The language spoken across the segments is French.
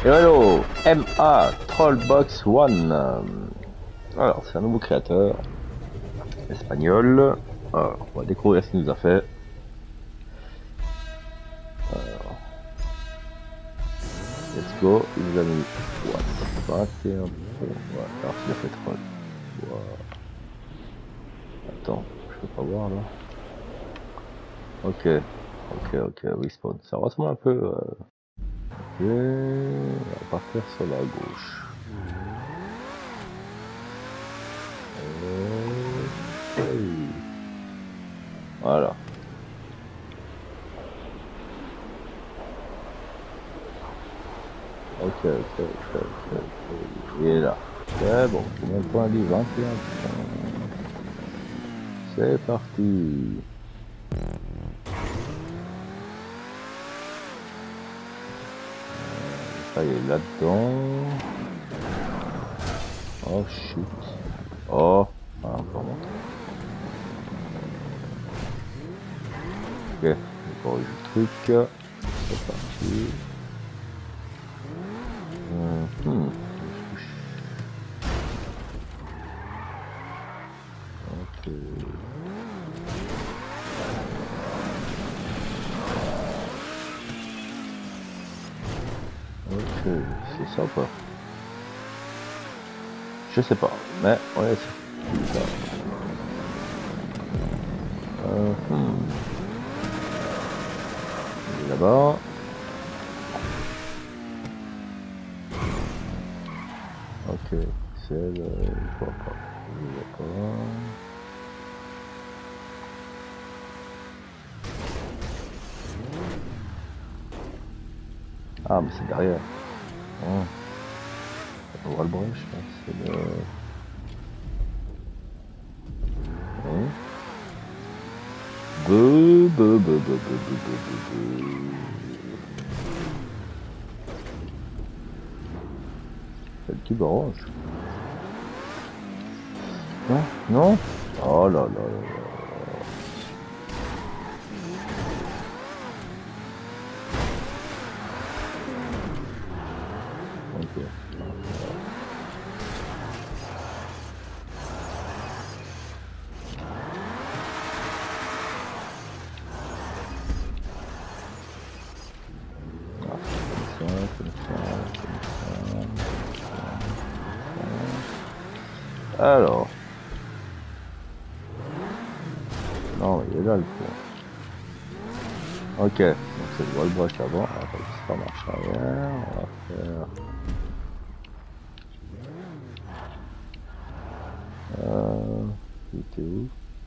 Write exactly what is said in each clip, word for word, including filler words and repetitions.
Et hello, M A Trollbox One. Euh, Alors, c'est un nouveau créateur espagnol. Alors, on va découvrir ce qu'il nous a fait. Alors, let's go. Il nous a mis what, vingt et un pro. Ouais, alors s'il a fait troll. Wow. Attends, je peux pas voir là. Ok, ok, ok, respawn. Ça ressemble un peu. Euh... Ok, on va partir sur la gauche. Ok. Voilà. Ok, ok, ok, ok, ok. Il est là. C'est bon, combien de points dit? vingt et un points. C'est parti. Ça y est, là-dedans. Oh shit. Oh, ah, encore monter. Ok, j'ai corrigé le truc. C'est parti. Hum, hum. Ok. Ok, c'est ça ou pas? Je sais pas, mais ouais, c'est ça. Euh, hmm. Il est là-bas. Ok, c'est le... Je vois pas. Je vois pas. Ah, mais c'est derrière. Oh. On voit le brush, c'est le... Oui. Beuh, beuh, beuh, beuh, beuh, beuh, beuh, beuh. C'est le tube orange. Non, non. Oh là là là là. Ok. Ah, comme ça, comme ça, comme ça. Alors. Non, il est là le point. Ok, donc c'est le wall brush avant. On va faire marche arrière. On va faire. Euh. Il était où?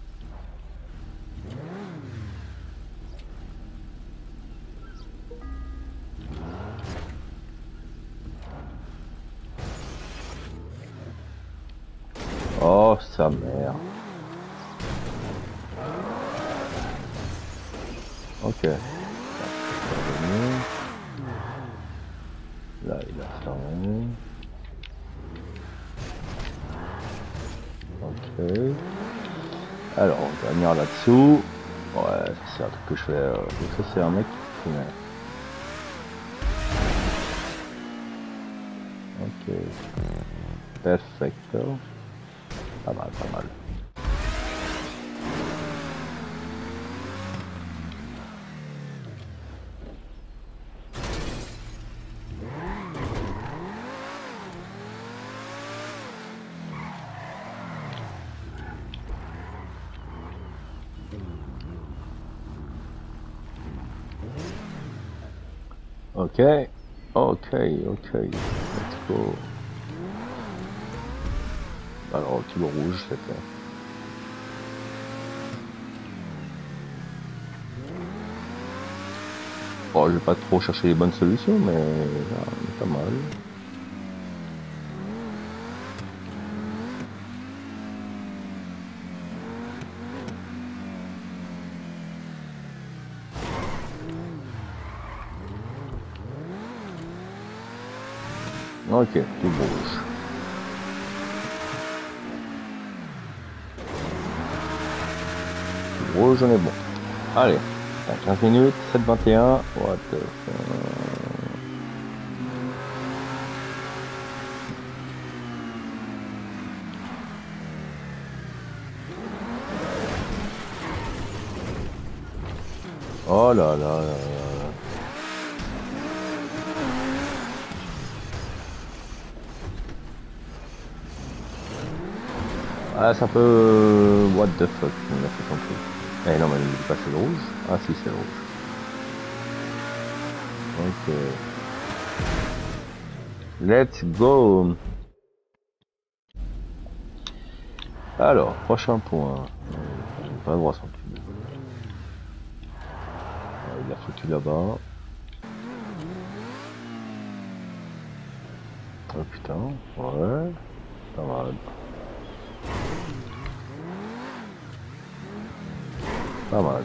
Oh, sa mère. Ok. Là, il a fermé. Ok. Alors, on va venir là-dessous. Ouais, c'est un truc que je fais. Euh, ça, c'est un mec qui met. Ok. Perfecto. Pas mal, pas mal. Ok, ok, ok, let's go. Alors, le tube rouge, c'était. Bon, je vais pas trop chercher les bonnes solutions, mais là, pas mal. Ok, tube rouge. Tube rouge, on est bon. Allez, quinze minutes, sept vingt et un. What the fuck. Oh là là là là. Ah, ça peut... What the fuck, il a fait son truc. Eh non, mais il est pas c'est le rouge. Ah si, c'est le rouge. Ok. Let's go. Alors, prochain point. J'ai pas le droit à son cul. Il a foutu là-bas. Oh putain, ouais. Pas mal. Pas mal.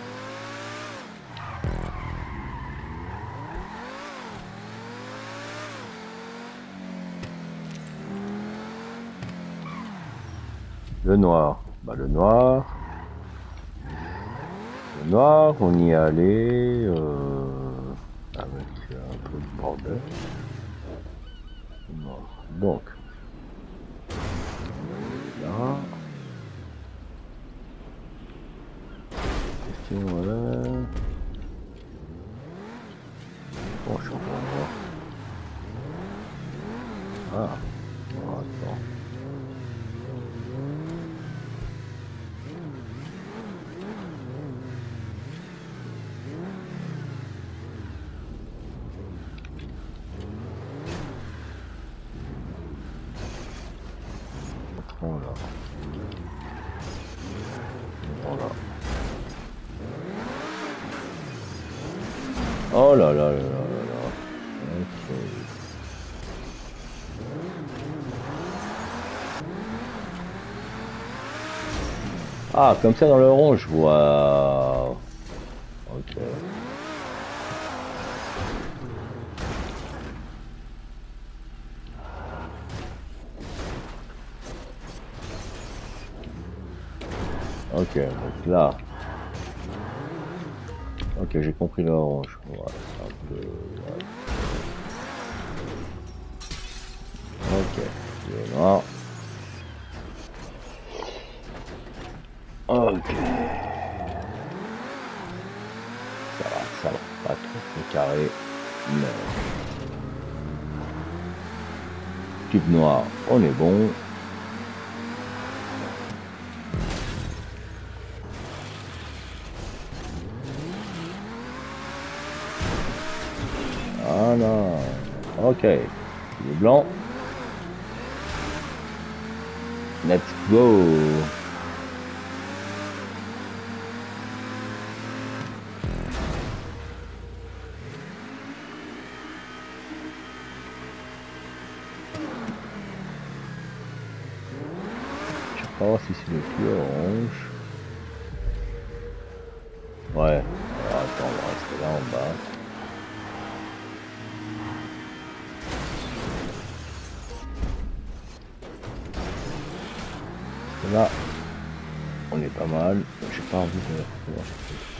Le noir. Bah le noir. Le noir, on y est allé euh, avec un peu de bordel. Noir. Donc. Là. Question, voilà. Bon, je suis encore noir. Ah. Oh, attends. Voilà. Voilà. Oh là là là là là là. Ok. Ah, comme ça dans le rond, je vois. Ok. Ok, donc là. Ok, j'ai compris l'orange. Ouais, c'est un peu. Ouais. Ok, le noir. Ok. Ça va, ça va. Pas trop trop carré. Mais. Cube noir, on est bon. Ah non. Ok. Il est blanc. Let's go. Je sais pas si c'est le plus orange. Ouais. Alors, attends, on va rester là en bas. Là, on est pas mal. J'ai pas envie de pouvoir.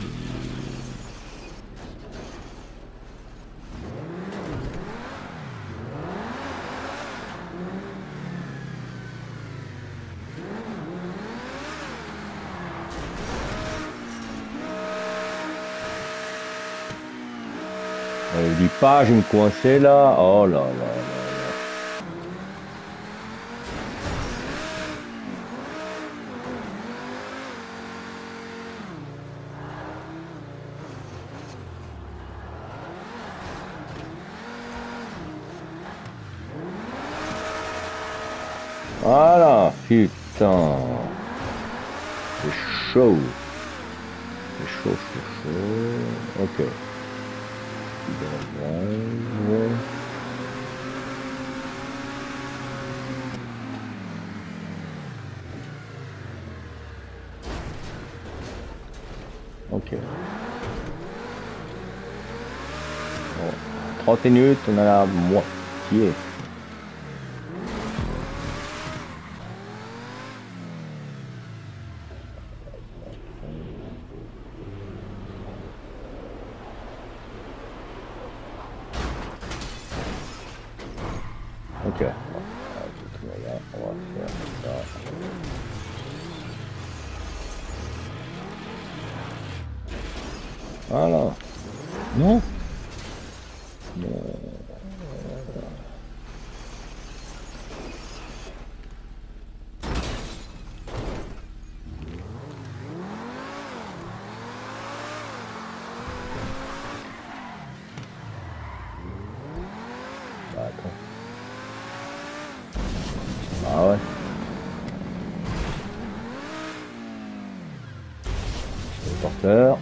Euh, dis pas, je vais me coincer là. Oh là là là. Voilà, putain. C'est chaud. C'est chaud, chaud, chaud. Ok. Ok. Bon. trente minutes, on a la moitié. Ok. Là, on va faire ça. Voilà. Non. Non. Bah, attends. Ah ouais. Le porteur.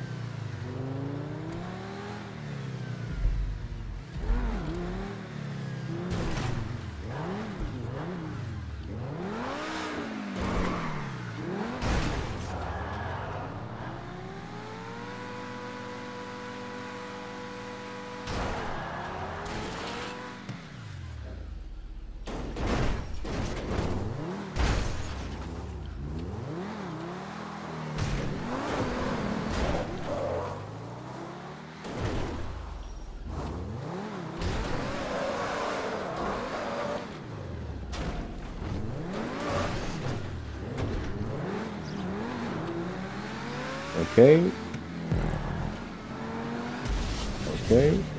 Ok. Ok.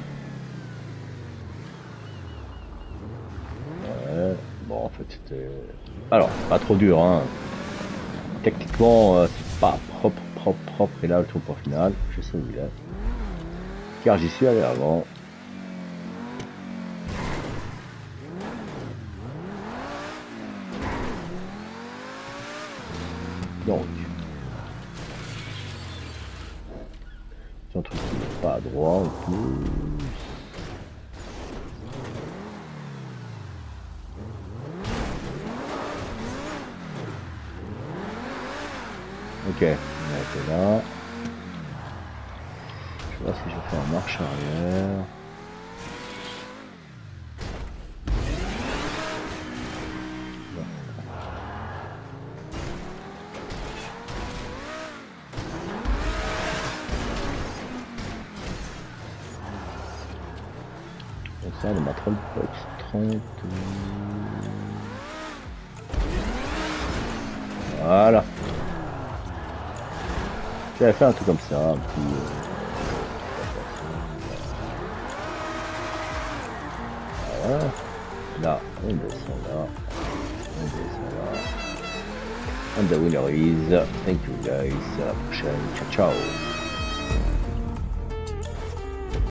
Ouais. Bon, en fait, c'était... Alors, pas trop dur, hein. Techniquement, euh, c'est pas propre, propre, propre. Et là, le tour pour final, je sais où il est. Car j'y suis allé avant. Donc, c'est un truc qui n'est pas à droit en plus. Ok, on est là. Je vois si je fais en marche arrière. Donc ça, on a trente box, trente. Voilà. J'avais fait un truc comme ça, un petit... Voilà. Là, on descend là. On descend là. And the winner is... Thank you guys. À la prochaine. Ciao, ciao.